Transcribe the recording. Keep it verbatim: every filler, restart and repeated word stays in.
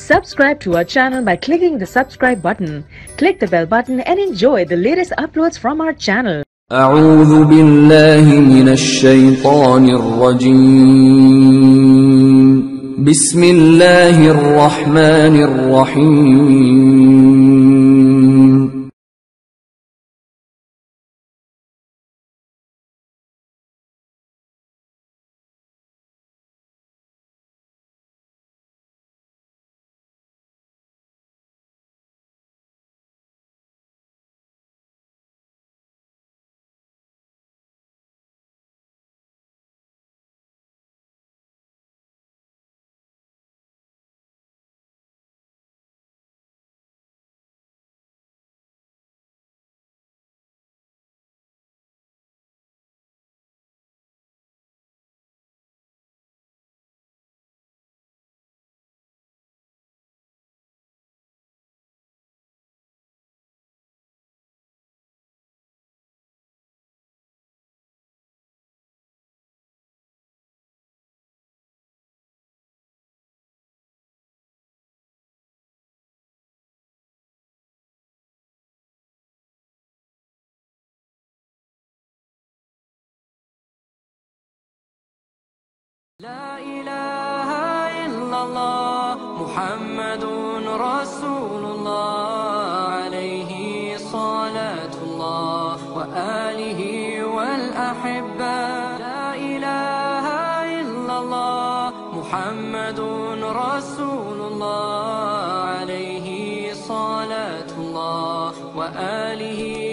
Subscribe to our channel by clicking the subscribe button. Click the bell button and enjoy the latest uploads from our channel. أعوذ بالله من الشيطان الرجيم. بسم الله الرحمن الرحيم. لا إله إلا الله محمد رسول الله عليه صلاة الله وآله والأحبة. لا إله إلا الله محمد رسول الله عليه صلاة الله وآله